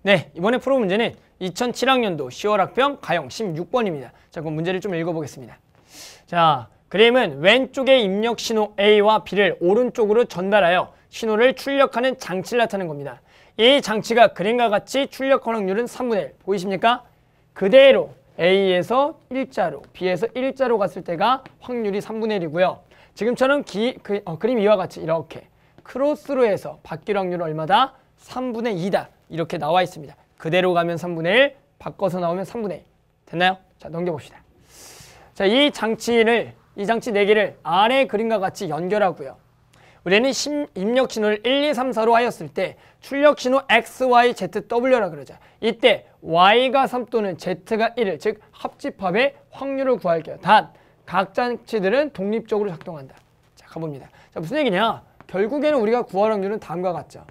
네, 이번에 풀어 문제는 2007학년도 10월 학병 가형 16번입니다. 자, 그럼 문제를 좀 읽어보겠습니다. 자, 그림은 왼쪽의 입력 신호 A와 B를 오른쪽으로 전달하여 신호를 출력하는 장치를 나타낸 겁니다. 이 장치가 그림과 같이 출력 확률은 3분의 1. 보이십니까? 그대로 A에서 일자로, B에서 일자로 갔을 때가 확률이 3분의 1이고요. 지금처럼 그림 이와 같이 이렇게 크로스로 해서 바뀔 확률은 얼마다? 3분의 2다. 이렇게 나와 있습니다. 그대로 가면 3분의 1, 바꿔서 나오면 3분의 1. 됐나요? 자, 넘겨봅시다. 자, 이 장치 4개를 아래 그림과 같이 연결하고요. 우리는 입력 신호를 1, 2, 3, 4로 하였을 때 출력 신호 X, Y, Z, W라 그러죠. 이때 Y가 3 또는 Z가 1을 즉 합집합의 확률을 구할게요. 단, 각 장치들은 독립적으로 작동한다. 자, 가봅니다. 자, 무슨 얘기냐? 결국에는 우리가 구할 확률은 다음과 같죠.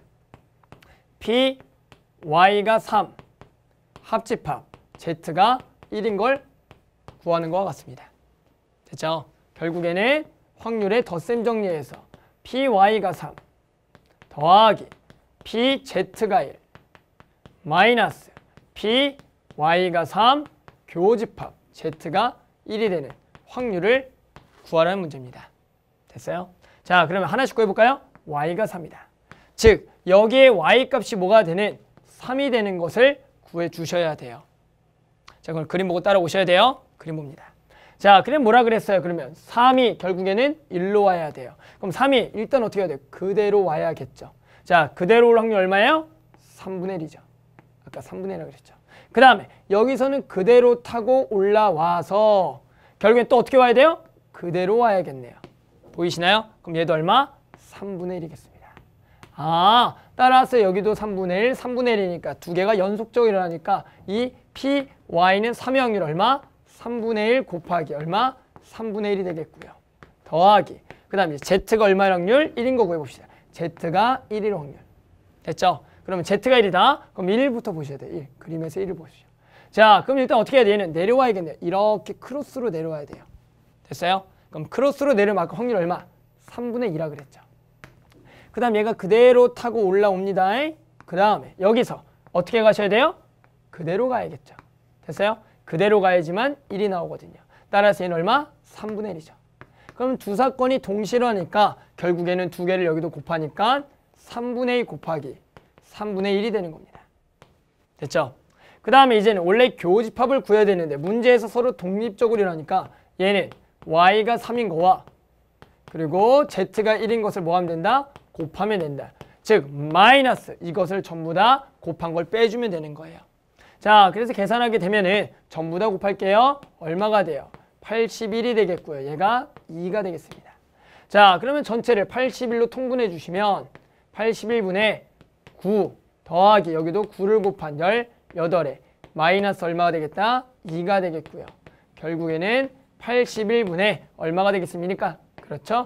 P, Y가 3, 합집합, Z가 1인 걸 구하는 것과 같습니다. 됐죠? 결국에는 확률의 덧셈 정리해서 PY가 3 더하기 PZ가 1 마이너스 PY가 3 교집합 Z가 1이 되는 확률을 구하라는 문제입니다. 됐어요? 자, 그러면 하나씩 구해볼까요? Y가 3이다. 즉, 여기에 Y 값이 뭐가 되는? 3이 되는 것을 구해주셔야 돼요. 자, 그럼 그림 보고 따라오셔야 돼요. 그림 봅니다. 자, 그럼 뭐라 그랬어요? 그러면 3이 결국에는 1로 와야 돼요. 그럼 3이 일단 어떻게 해야 돼요? 그대로 와야겠죠. 자, 그대로 올 확률 얼마예요? 3분의 1이죠. 아까 3분의 1이라고 그랬죠. 그 다음에 여기서는 그대로 타고 올라와서 결국엔 또 어떻게 와야 돼요? 그대로 와야겠네요. 보이시나요? 그럼 얘도 얼마? 3분의 1이겠습니다. 아, 따라서 여기도 3분의 1, 3분의 1이니까 두 개가 연속적으로 일어나니까 이 P, Y는 3의 확률 얼마? 3분의 1 곱하기 얼마? 3분의 1이 되겠고요. 더하기. 그 다음에 Z가 얼마의 확률? 1인 거 구해봅시다. Z가 1일 확률. 됐죠? 그러면 Z가 1이다. 그럼 1부터 보셔야 돼요. 1. 그림에서 1을 보시죠. 자, 그럼 일단 어떻게 해야 돼요? 얘는 내려와야겠네요. 이렇게 크로스로 내려와야 돼요. 됐어요? 그럼 크로스로 내려면 아까 확률 얼마? 3분의 2라 그랬죠. 그 다음 얘가 그대로 타고 올라옵니다. 그 다음에 여기서 어떻게 가셔야 돼요? 그대로 가야겠죠. 됐어요? 그대로 가야지만 1이 나오거든요. 따라서 얘는 얼마? 3분의 1이죠. 그럼 두 사건이 동시로 하니까 결국에는 두 개를 여기도 곱하니까 3분의 2 곱하기 3분의 1이 되는 겁니다. 됐죠? 그 다음에 이제는 원래 교집합을 구해야 되는데 문제에서 서로 독립적으로 일어나니까 얘는 Y가 3인 거와 그리고 Z가 1인 것을 뭐 하면 된다? 곱하면 된다. 즉 마이너스 이것을 전부 다 곱한 걸 빼주면 되는 거예요. 자, 그래서 계산하게 되면은 전부 다 곱할게요. 얼마가 돼요? 81이 되겠고요. 얘가 2가 되겠습니다. 자, 그러면 전체를 81로 통분해 주시면 81분의 9 더하기 여기도 9를 곱한 18에 마이너스 얼마가 되겠다? 2가 되겠고요. 결국에는 81분의 얼마가 되겠습니까? 그렇죠?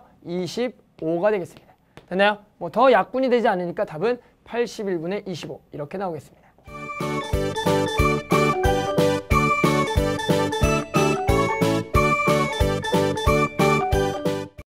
25가 되겠습니다. 됐나요? 뭐 더 약분이 되지 않으니까 답은 81분의 25 이렇게 나오겠습니다.